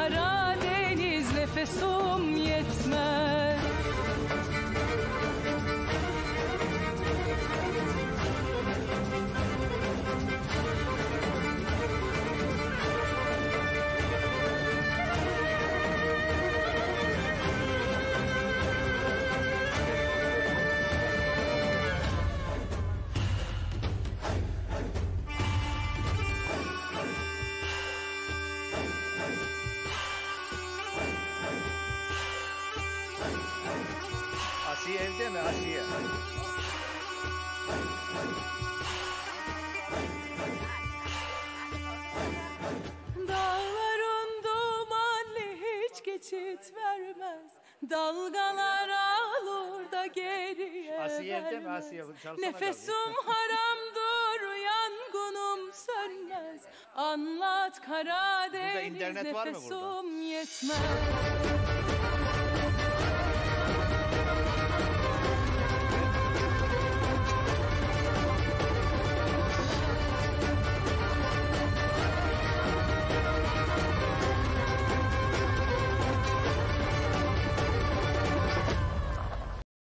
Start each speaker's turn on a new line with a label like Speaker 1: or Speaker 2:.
Speaker 1: Karadeniz nefesim yetmez.
Speaker 2: Asiye evde mi Asiye?
Speaker 1: Dağların dumanlı hiç geçit vermez. Dalgalar ağlar da geriye
Speaker 2: Asiye evde mi
Speaker 1: vermez.
Speaker 2: Asiye? Çalsana
Speaker 1: Nefesim haramdır, yangınım sönmez. Anlat Karadeniz
Speaker 2: internet var mı burada?
Speaker 1: nefesim yetmez.